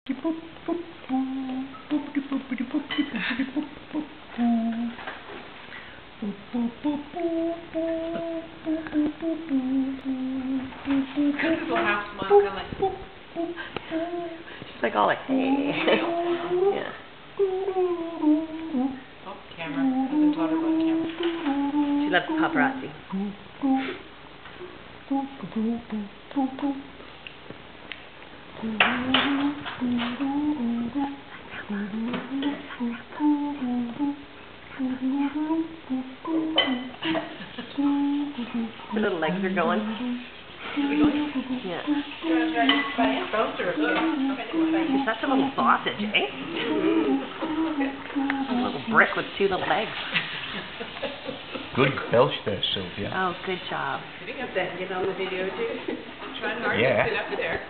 She's like all like, hey. Yeah. Oh, camera. Hasn't taught her about camera. She loves paparazzi. Her little legs are going. Yeah. She's such a little sausage, eh? A little brick with two little legs. Good belch there, Sylvia. Oh, good job. Did you get that? Get on the video too? Trying hard Yeah. to sit up there.